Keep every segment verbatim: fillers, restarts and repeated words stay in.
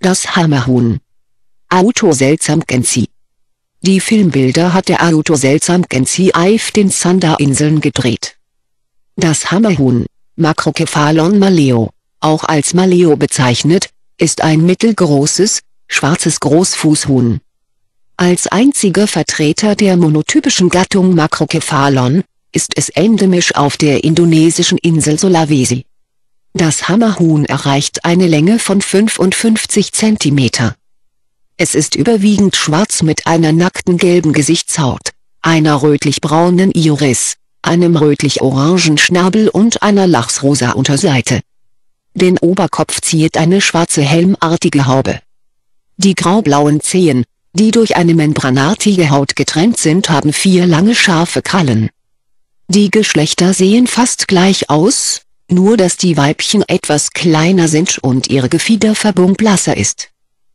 Das Hammerhuhn. Autor seltsam Genzi. Die Filmbilder hat der Autor seltsam Genzi auf den Sunda-Inseln gedreht. Das Hammerhuhn, Macrocephalon maleo, auch als Maleo bezeichnet, ist ein mittelgroßes, schwarzes Großfußhuhn. Als einziger Vertreter der monotypischen Gattung Macrocephalon, ist es endemisch auf der indonesischen Insel Sulawesi. Das Hammerhuhn erreicht eine Länge von fünfundfünfzig Zentimeter. Es ist überwiegend schwarz mit einer nackten gelben Gesichtshaut, einer rötlich-braunen Iris, einem rötlich-orangen Schnabel und einer lachsrosa Unterseite. Den Oberkopf ziert eine schwarze helmartige Haube. Die graublauen Zehen, die durch eine membranartige Haut getrennt sind, haben vier lange scharfe Krallen. Die Geschlechter sehen fast gleich aus, nur dass die Weibchen etwas kleiner sind und ihre Gefiederfärbung blasser ist.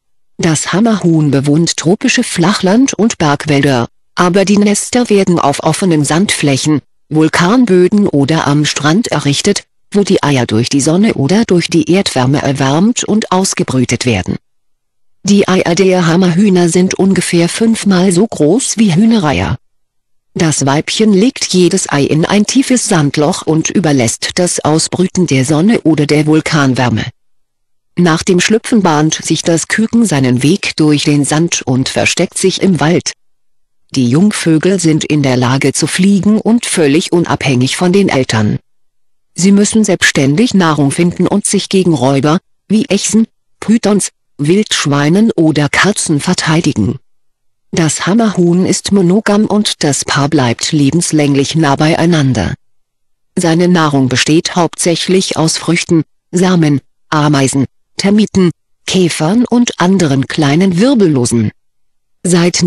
Das Hammerhuhn bewohnt tropische Flachland- und Bergwälder, aber die Nester werden auf offenen Sandflächen, Vulkanböden oder am Strand errichtet, wo die Eier durch die Sonne oder durch die Erdwärme erwärmt und ausgebrütet werden. Die Eier der Hammerhühner sind ungefähr fünfmal so groß wie Hühnereier. Das Weibchen legt jedes Ei in ein tiefes Sandloch und überlässt das Ausbrüten der Sonne oder der Vulkanwärme. Nach dem Schlüpfen bahnt sich das Küken seinen Weg durch den Sand und versteckt sich im Wald. Die Jungvögel sind in der Lage zu fliegen und völlig unabhängig von den Eltern. Sie müssen selbstständig Nahrung finden und sich gegen Räuber, wie Echsen, Pythons, Wildschweinen oder Katzen verteidigen. Das Hammerhuhn ist monogam und das Paar bleibt lebenslänglich nah beieinander. Seine Nahrung besteht hauptsächlich aus Früchten, Samen, Ameisen, Termiten, Käfern und anderen kleinen Wirbellosen. Seit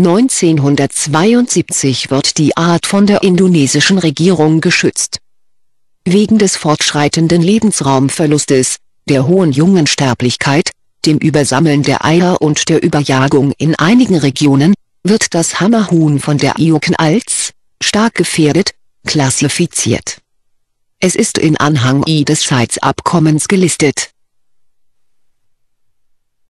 neunzehnhundertzweiundsiebzig wird die Art von der indonesischen Regierung geschützt. Wegen des fortschreitenden Lebensraumverlustes, der hohen Jungensterblichkeit, dem Übersammeln der Eier und der Überjagung in einigen Regionen, wird das Hammerhuhn von der I U C N als stark gefährdet klassifiziert. Es ist in Anhang I des CITES-Abkommens gelistet.